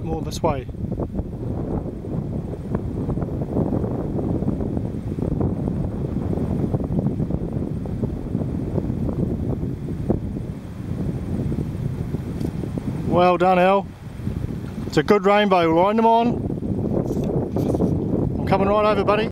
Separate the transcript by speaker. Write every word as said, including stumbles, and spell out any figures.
Speaker 1: more this way. Well done, Al. It's a good rainbow. Wind them on. I'm coming right over, buddy.